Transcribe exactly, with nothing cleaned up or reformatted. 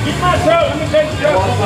Keep my throat. Let me take the joke.